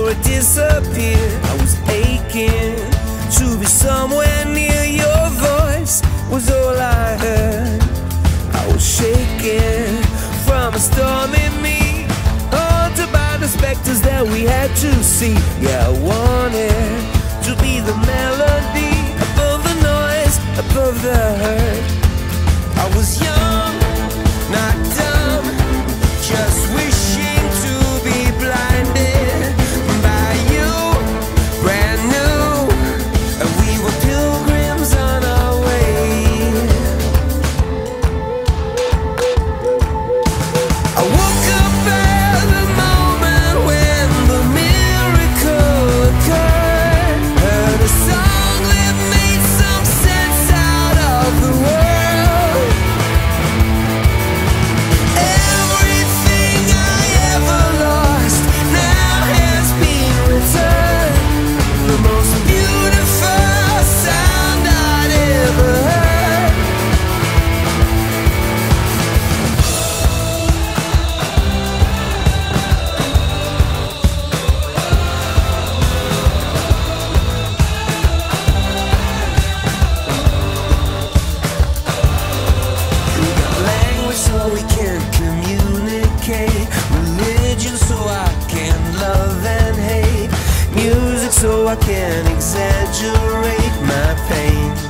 before it disappeared. I was aching to be somewhere near. Your voice was all I heard. I was shaking from a storm in me, haunted by the specters that we had to see. Yeah, I wanted to be the melody above the noise, above the hurt. I was young, not dumb, just wishing to be blinded by you, brand new, and we were pilgrims on our way. I woke up at the moment when the miracle occurred. Heard a song that made some sense out of the world. Everything I ever lost now has been returned. The most beautiful sound I'd ever heard. We got language so we can communicate, religion so I can love and hate, music so I can exaggerate my pain.